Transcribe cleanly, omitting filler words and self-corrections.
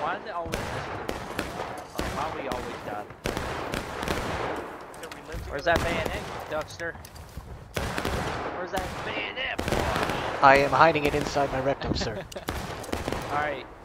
Why is it always why we always die? Where's that bayonet, Duckster? Where's that bayonet? I am hiding it inside my rectum, sir. Alright.